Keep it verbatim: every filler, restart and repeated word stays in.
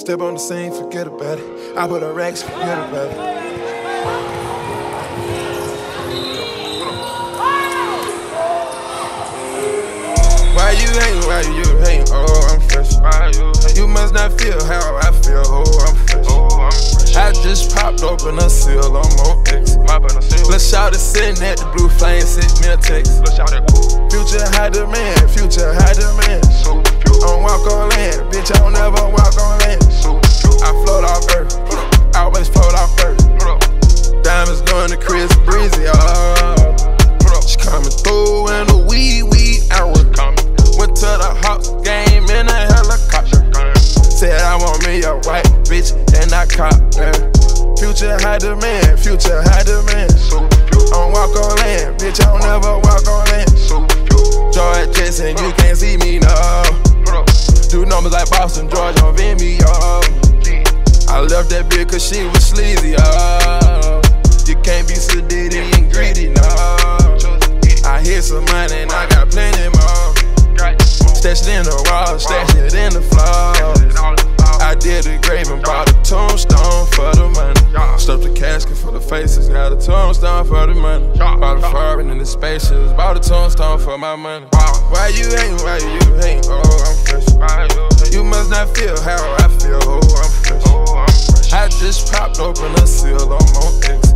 step on the scene, forget about it. I put a racks, forget about it. Why you hating, why you hating, oh, I'm fresh. Why you hating? You must not feel how I feel, oh, I'm fresh. Oh, I'm fresh. I just popped open a seal, I'm on X. Let's shout it sitting at the blue flame, sent me a text. Let's shout it. Future high demand, future high demand. So, I don't walk on land, bitch, I don't ever walk on land. So, I float off earth, I always float off earth. Diamonds doing the Chris Breezy, oh. She coming through in the wee wee hour. Went to the Hawks game in a helicopter. Said I want me a white bitch and I cop her. Future high demand, future high demand. I don't walk on land, bitch, I don't ever walk on land. George Jetson, you can't see me, no. Do numbers like Boston, George on Vimeo. I left that bitch cause she was sleazy, oh. You can't be sedated and greedy, no. I hit some money and I got plenty more. Stashed it in the wall, stashed it in the floors. I did the grave and bought a tombstone for the money. Stuffed the casket for the faces, got a tombstone for the money. Bought a foreign in the spaceships, bought a tombstone for my money. Why you hating, why you hating, oh, I'm fresh. You must not feel how I feel, oh, I'm fresh. I just popped open a seal, I'm on X.